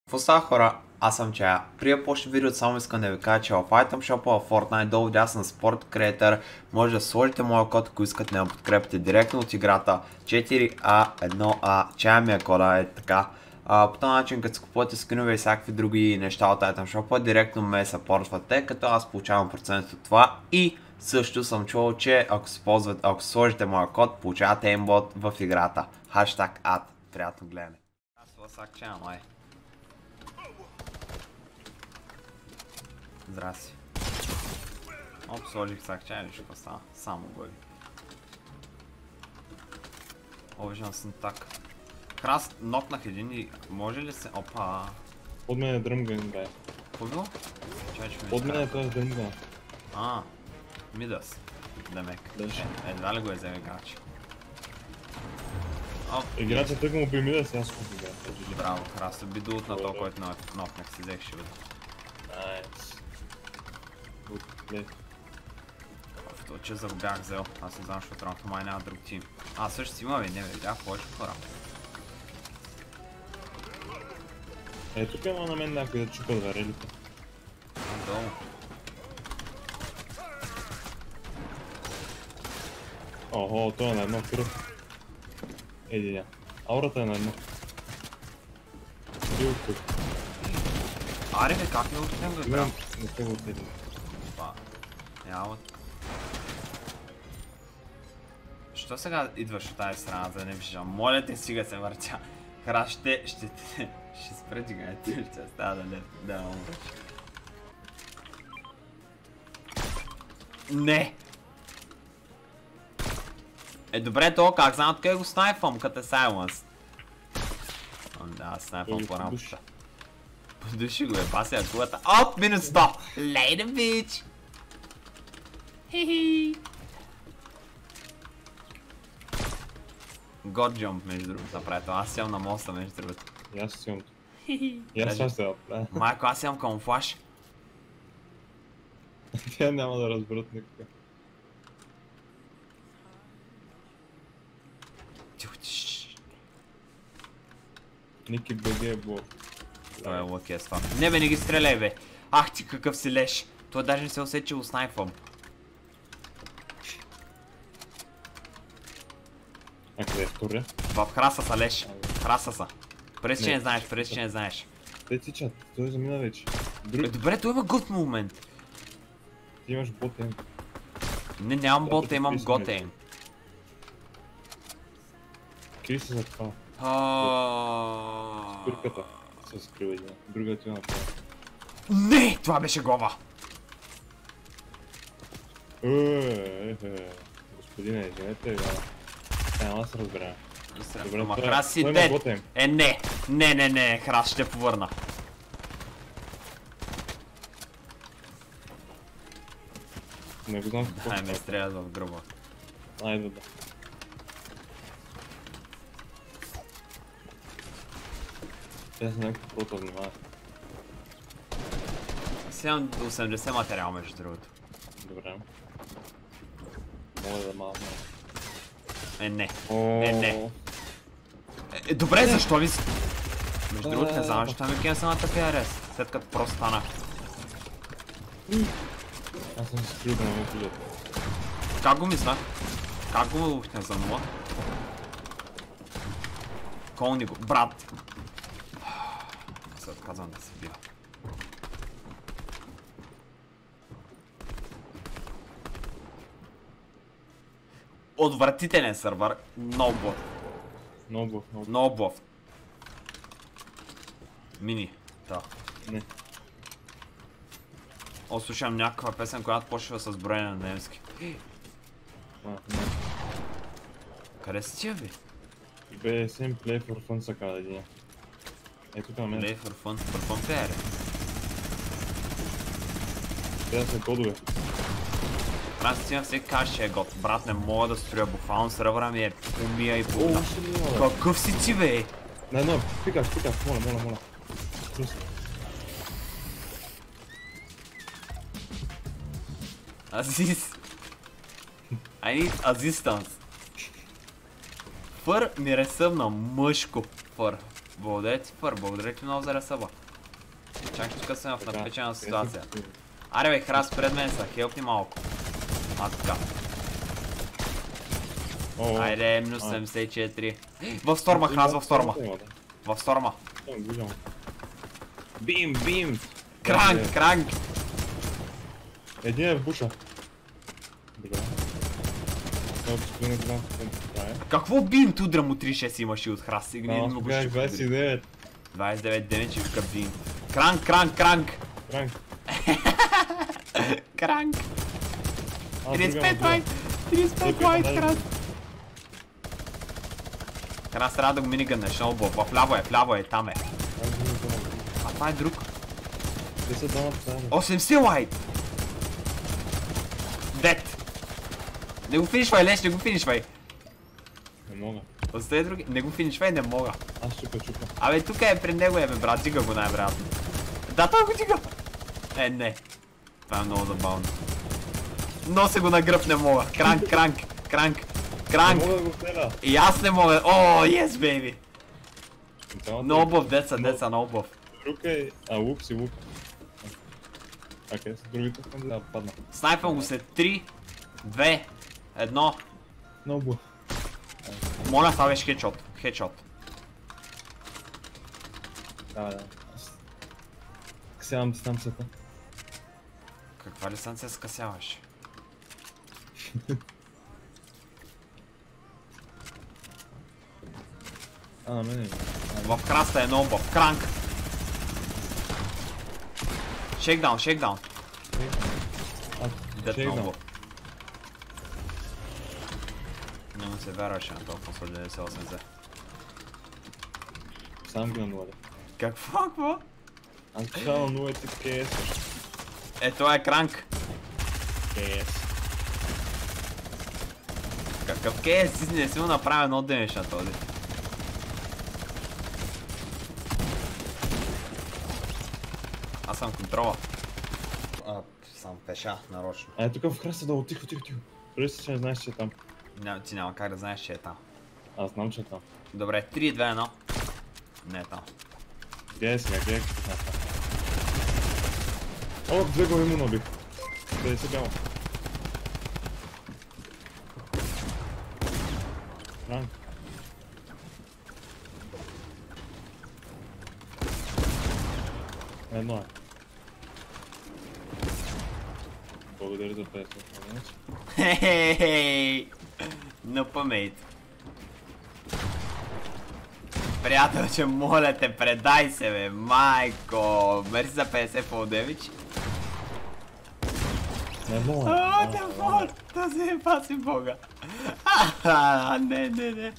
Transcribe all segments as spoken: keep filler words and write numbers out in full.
Какво става, хора? Аз съм Чая. При да почне видеото, само искам да ви кажа, че в Item Shop в Fortnite долу дясно на Sport Creator може да сложите моя код, ако искате да ме подкрепите директно от играта четири А едно А. Чая ми е кода, е така. А, по този начин, като си купувате скинове и всякакви други неща от Item Shop, директно ме съпортвате, като аз получавам процент от това. И също съм чувал, че ако се ползвате, ако сложите моя код, получавате aimbot в играта. Хаштаг ад. Приятно гледане. Аз ласак Чая, май. Здрасти. Оп, сложих сак чай, виж какво става. Само го е. Обиждам съм так. Крас, нокнах един и може ли се... Опа. Под мен е дръмган, бе. Какво било? Чай, че ми Под мен е този дръмган. А, Мидас. Демек. Дъж. Е, едва ли го е взел играч? Оп. Играча тък му би Мидас, аз го бях. Браво, Крас, би дулт на то, който нокнах си, взех шилда. Найс. Не. В това, че го бях взел. Аз не знам, защото ранко май няма друг тим. А, също си има, бе, не бе, видях повече хора. Е, тук има на мен някой да чупа дверелите. Долу. Охо, той е на едно кръв. Еди ня. Аурата е на едно. Бил тук. Аре бе, как не отнем го играм? Не сте го отнели. Па, няма. Що сега идваш от тази страна, за да не виждам? Моля те, стига се въртя. Хра, ще, ще, ще спре дигането, ще става да не, да не умреш. Не! Е, добре, то как знам откъде го снайфвам, като е Silence? Да, снайфвам по рампата. Подуши го е, паси акулата. Оп, минус сто! Later, bitch! Хи-хи! God jump, между другото, направи това. Аз сям на моста, между другото. И аз сям. И аз това се да. Майко, аз сям камуфлаж. Тя няма да разберат никога. Ники БГ е блок. Той е лъки е с това. Не бе, не ги стреляй бе! Ах ти какъв си леш! Той даже не се усети, че го снайфвам. А къде е втория? В храса са леш. Храса са. През че не знаеш, през че не знаеш. Те ти чат, той замина вече. Е, добре, той има гуд момент. Ти имаш ботен. Не, нямам бота, имам готейм. Крий се за това. Аааа... Спирката се скрива един. Другата ти направи. Не! Това беше глава! Еее, господине, извинете, няма да се разберем. Добре, ама Храс си дед! Е, не! Не, не, не, Храс ще повърна. Не го знам какво. Ай, ме стрелят в гръба. Айде да. Те са някакво прота внимава. Аз имам до осемдесет материал, между другото. Добре. Мога да малко. Е, не. Е, не. Е, добре, защо ви си? Между другото, не знам, защо ми кенса на такъв арест, след като просто станах. Аз съм си скрил да не ме видят. Как го мислях? Как го лухне за нула? Колни го, брат! Се отказвам да се бия. Отвратителен сървър, много блъв. Много блъв, много блъв. Много блъв. Мини, да. Не. О, слушам някаква песен, която почва с броене на немски. А, не. Къде си тия, бе? Бе, сем play for fun са каза един. Е, тук на мен. Play for fun, for fun пеере. Трябва да са кодове. Аз ти на всеки кажеш, че е год. Брат, не мога да строя, буквално сървъра ми е помия и О, помия. ще ли има, бе? Какъв си ти, бе? Не, не, пикаш, пикаш, моля, моля, моля. Чуси. Азиз. I need assistance. Фър ми ресъвна мъжко. Фър. Благодаря ти, Фър, благодаря ти много за ресъба. Чакай, тук съм в напечена ситуация. Аре бе, Храс, пред мен са, хелпни малко. А, така. Айде, минус седемдесет и четири. В сторма, Храс, в сторма. В сторма. Бим, бим! Кранк, кранк! Един е в буша. Добре. Какво бим? Тудра му три шест имаше от Храс. Да, аз двайсет и девет. двайсет и девет, девет ще вика бим. Кранк, кранк, кранк! Кранк. Кранк! тридесет и пет лайк! тридесет и пет лайк, Храс! Храс трябва да го минигънеш, много боб. Вляво е, вляво е, там е. А това е друг. осемдесет лайк! Дет! Не го финишвай, Леш, не го финишвай! Не мога. Остави други. Не го финишвай, не мога. Аз чупа, чупа. Абе, тук е пред него е, бе, брат, дига го най-вероятно. Да, той го дига! Е, не. Това е много забавно. Нося го на гръб, не мога. Кранк, кранк, кранк, кранк. Не мога да го феля. И аз не мога. О, ес, бейби. Много бъв, деца, деца, много бъв. Друг е... А, лук си, лук. Окей, с другите да падна. Снайпвам го след три, две, едно. Много бъв. Моля, това беше хедшот. Хедшот. Да, да. Ксявам дистанцията. Каква дистанция скъсяваш? А, на мене. В краста е много бъв. Кранк! Шейкдаун, шейкдаун. Дет много бъв. Не му се вярваше на толкова с деветдесет и осем зе. Сам ги на нула. Какво, какво? Аз пиша на нула и ти кей ес. Е, това е кранк. кей ес. Какъв кей ес не си му направя едно демеш на този. Аз съм контрола. А, съм пеша, нарочно. А е тук в храста долу, тихо, тихо, тихо. Преди си, че не знаеш, че е там. Няма, ти няма как да знаеш, че е там. Аз знам, че е там. Добре, три, две, едно. Не е там. Гледай сега, гледай какво става. О, две глави му набих. Къде се бяла? Ранг. Едно е. Благодаря за песен. Хей-хей-хей! На памет. Приятелче, моля те, предай се, бе, майко! Мерси за петдесет фолдевич. Едно е. О, те фол! Този е паси бога. Аха, не, не, не.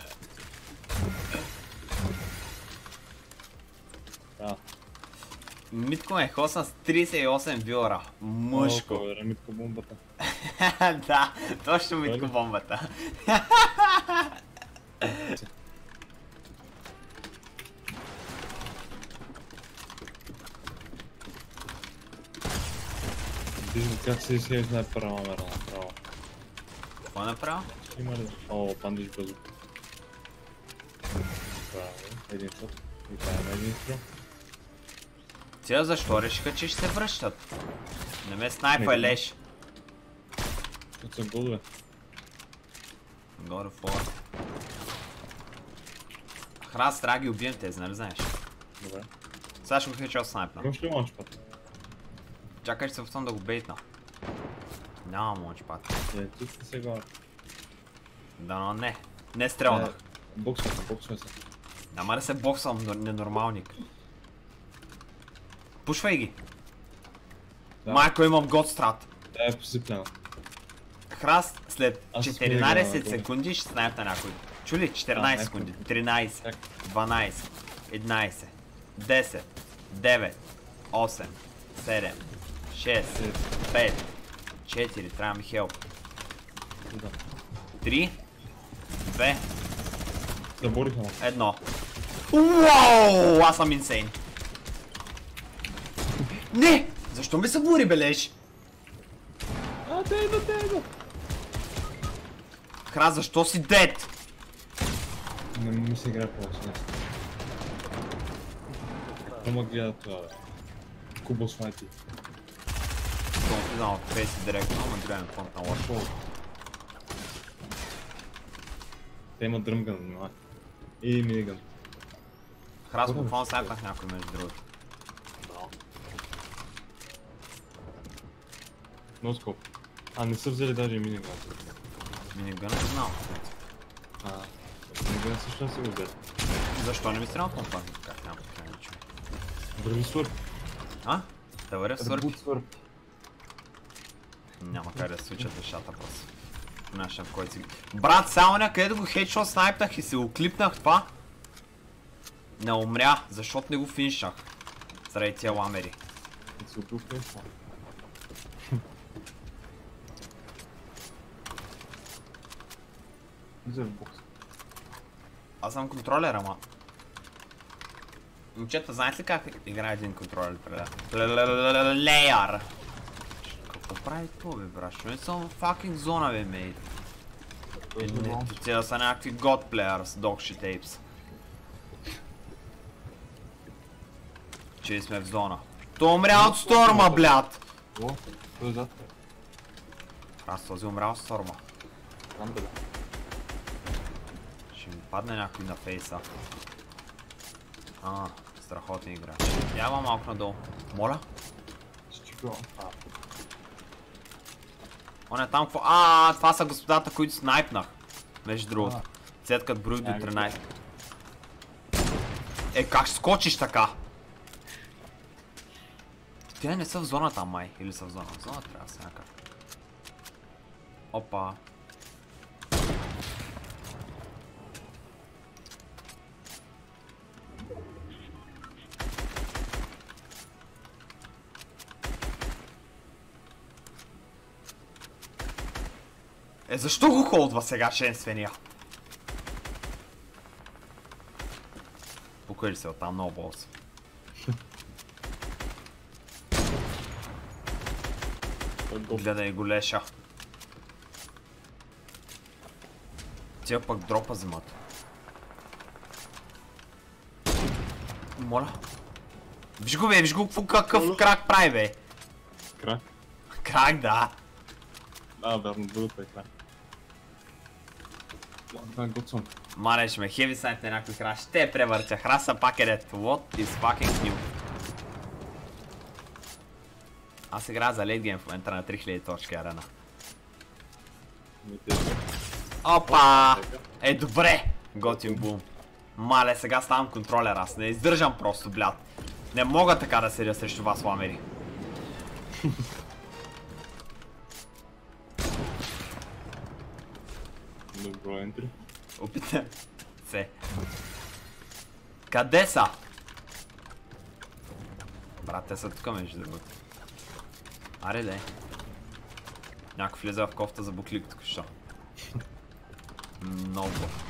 Да. Митко ме хосна с тридесет и осем вилора. Мъжко. Благодаря, Митко бомбата. Да, точно Митко бомбата. Виждам как се изхеш най-първа номера направо. Какво направо? Има ли? О, пандиш базук. Право, един шот. И правим един стрел. Тя защо решиха, че ще се връщат? Не ме снайпа, Леш. Тут са голове. Горе фора. Храс, трябва да ги убием тези, нали знаеш? Добре. Сега ще го хеча снайпна. Имаш ли лаунчпад? Чакай, че се опитам да го бейтна. Нямам лаунчпад. Е, тук сте се горе. Да, но не. Не стрелнах. Боксва се, боксва се. Ама да се боксвам, ненормалник. Пушвай ги. Да. Майко, имам Годстрат. Тя е посиплена. Храс, след Аз четиринайсет смея, секунди ще снайпна някой. Чули? четиринайсет А, секунди. някой. тринайсет. Как? дванайсет. единайсет. десет. девет. осем. седем. шест. пет. четири. Трябва ми хелп. Да. три. две. Забориха ма. едно. Уау! Аз съм инсейн. Не! Защо ми събури, бележ? А, те идва, те идва. Храс, защо си дед? Не ми се играе повече. Ама гледа това, бе. Кубос файти. Това не знам, фейси директно, ама гледам фронт на лошо. Те имат дръмган, внимай. И миниган. Храс, буквално снайпнах някой между другото. Да. Носкоп. А, не са взели даже и миниган. Миниган не знам. А, миниган също не са го взели. Защо не ми стрелна компания? Как няма така не чуя. Върви свърп. А? Да вървя в свърпи? Ребут свърп. Няма как да случат нещата просто. Нашия в който си... Брат, само някъде го хедшот снайпнах и се го клипнах това. Не умря, защото не го финишнах. Заради тия ламери. И се опилка и това. Взел бокс. Аз съм контролер, ама. Момчета, знаете ли как играе един контролер? Леяр! Какво прави това, бе, брат? Не съм в fucking зона, бе, мейт. Те да са някакви god players, dog shit apes. Че сме в зона. То умря от сторма, блядь! О, той е зад. Аз този умря от сторма. Там бе. Ще ми падне някой на фейса. А, страхотен играч. Ява малко надолу. Моля? Щипила. А, Он е там какво... Ааа, това са господата, които снайпнах. Между другото. Цеткат брои до тринайсет. Е, как ще скочиш така? Те не са в зоната, май. Или са в зона? В зона трябва да са някак. Опа. Е, защо го холдва сега шенствения? Покажи се оттам, много болс. Гледай го леша. Тя пък дропа вземат. Моля. Виж го, бе, виж го какъв крак прави, бе. крак? Крак, да. А, верно, другото е крак. Това е готсон. Мале, ще ме хеви сайт на някой храс. Ще я превъртя. Храса пак е дет. What is fucking new? Аз играя за лейтгейм в момента на три хиляди точки арена. Опа! Е, добре! Готин бум. Мале, сега ставам контролер, аз не издържам просто, блядь. Не мога така да седя срещу вас, ламери. Добро ентри. Опитам се. Къде са? Брат, те са тука между другото. Аре, дай. Някой влезе в кофта за буклик тук, що? Много.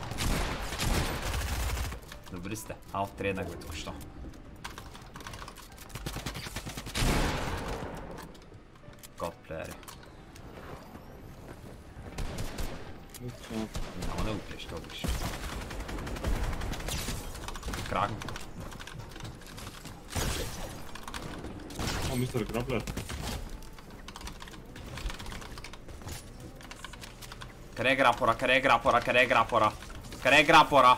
Добри сте. Ал, тренах бе тук, що? God плеери. Няма да го плеш, това бъдеш. Крак. О, мистер Граплер. Къде е грапора? Къде е грапора? Къде е грапора? Къде е грапора?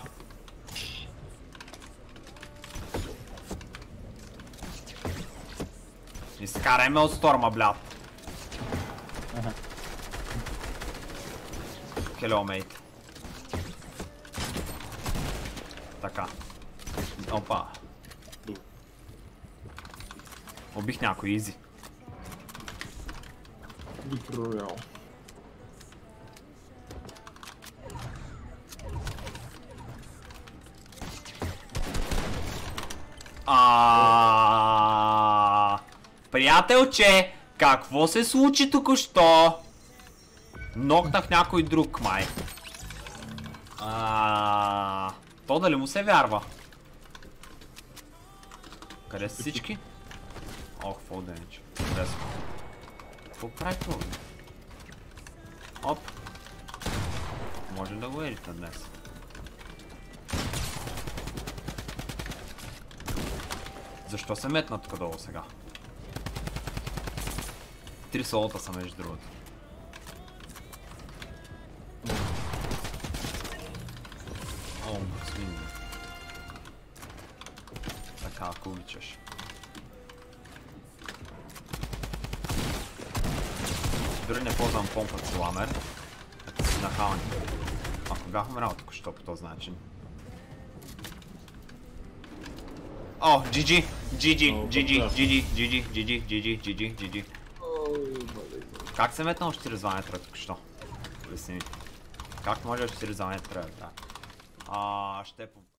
Изкарай ме от сторма, блядь. Hello, mate. Така. Опа. Убих някой, изи. Victor Royale. А, приятелче, какво се случи току-що? Нокнах някой друг, май. А, то дали му се вярва? Къде са всички? Ох, фолденич. Къде са? Какво прави това? Оп. Може да го едита днес. Защо се метна тук долу сега? Три солота са между другото. О, свинги. Така, ако обичаш. Дори не ползвам помпът си ламер. Ето си нахални. Ако бях умрял току-що по този начин. О, джи джи! джи джи! джи джи! джи джи! джи джи! джи джи! джи джи! джи джи! джи джи! Как се метнал четиридесет метра току-що? Обясни ми. Как може четиридесет метра? Ааа, ще по...